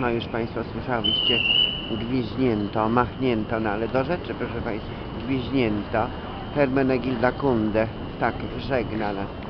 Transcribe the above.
No już Państwo słyszałyście, gwiźnięto, machnięto, no ale do rzeczy, proszę Państwa, gwiźnięto. Hermenegilda Kunde tak żegna